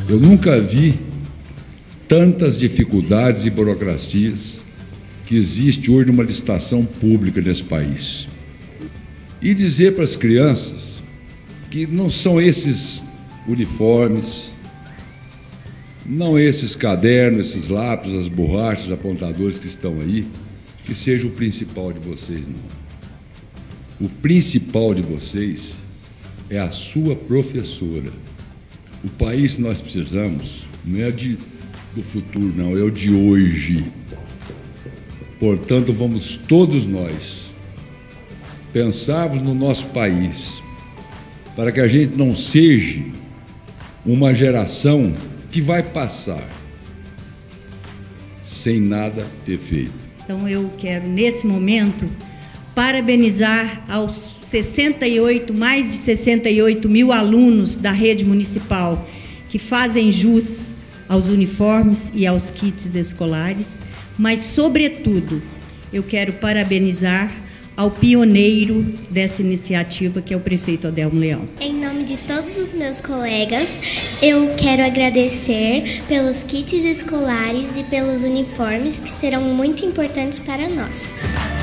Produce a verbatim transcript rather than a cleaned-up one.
Eu nunca vi tantas dificuldades e burocracias que existe hoje numa licitação pública nesse país. E dizer para as crianças que não são esses uniformes, não esses cadernos, esses lápis, as borrachas, apontadores que estão aí, que seja o principal de vocês, não. O principal de vocês é a sua professora. O país que nós precisamos não é de, do futuro, não, é o de hoje. Portanto, vamos todos nós pensarmos no nosso país, para que a gente não seja uma geração que vai passar sem nada ter feito. Então eu quero, nesse momento, parabenizar aos sessenta e oito, mais de sessenta e oito mil alunos da rede municipal que fazem jus aos uniformes e aos kits escolares, mas, sobretudo, eu quero parabenizar ao pioneiro dessa iniciativa, que é o prefeito Adelmo Leão. Em nome de todos os meus colegas, eu quero agradecer pelos kits escolares e pelos uniformes, que serão muito importantes para nós.